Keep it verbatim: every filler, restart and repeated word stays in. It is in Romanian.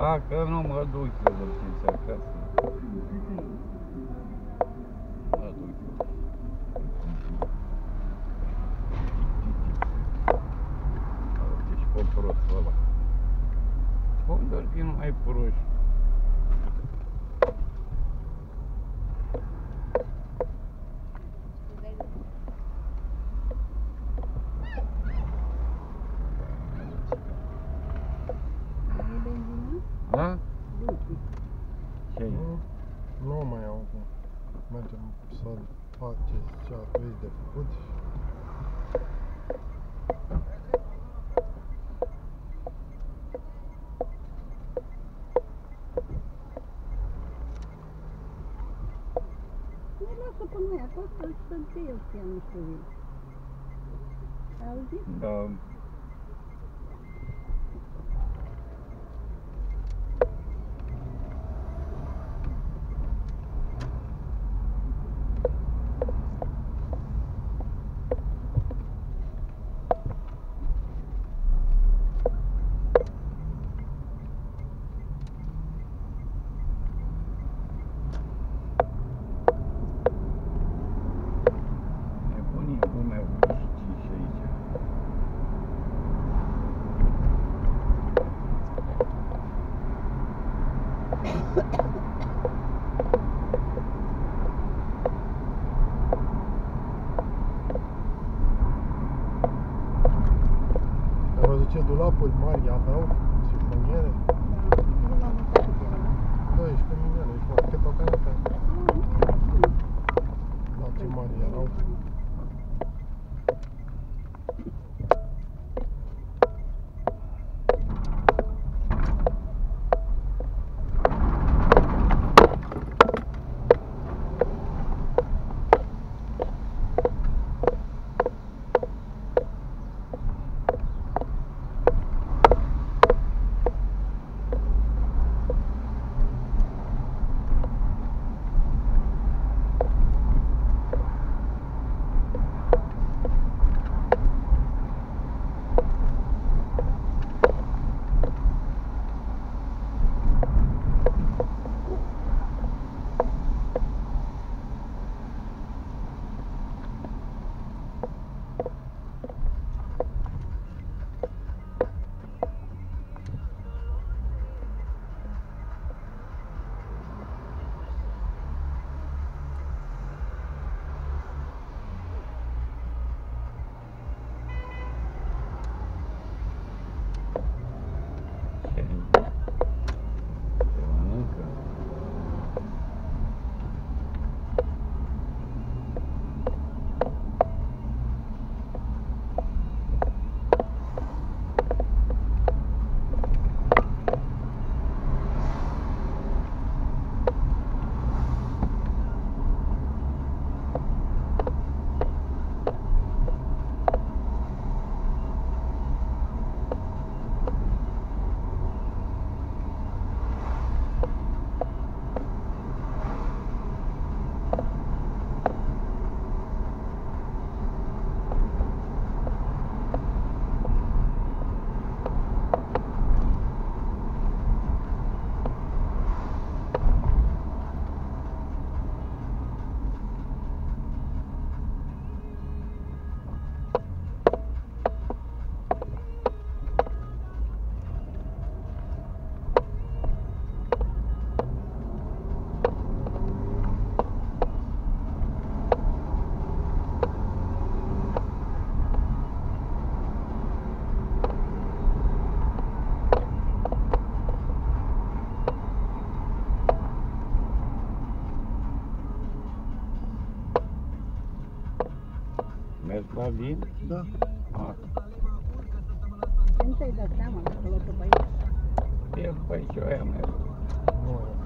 A, că nu mă duc eu la cinci acasă. Mă duc eu. Ești pe prostul ăla. Cum doar că nu ai proști? Da? Ce-ai? Nu mai au. Mergem să faceți ce aveți de făcut. Ne lasă pe noi acasă să încheie eu pianul cu el. Ai auzit? Da. Am văzut ce dulapuri mari aveau, sifoniere. Da, nu l-am văzut cu ele. doisprezece milioane, și mai cât o canapea. Da, ce mari erau. Mergi la vin? Da. Ah. Când ți-ai dat seama că l-o pe aici? E, păi și eu aia merg. Nu,